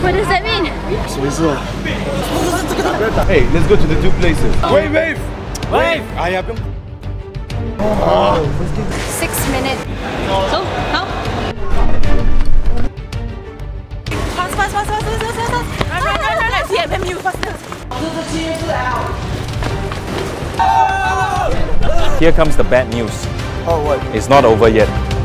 What does that mean? Hey, let's go to the two places. Wave, wave! Wave! Ayah, bro. 6 minutes. So, how? Fast. Run. CMMU, faster. Here comes the bad news. Oh, what? It's not over yet.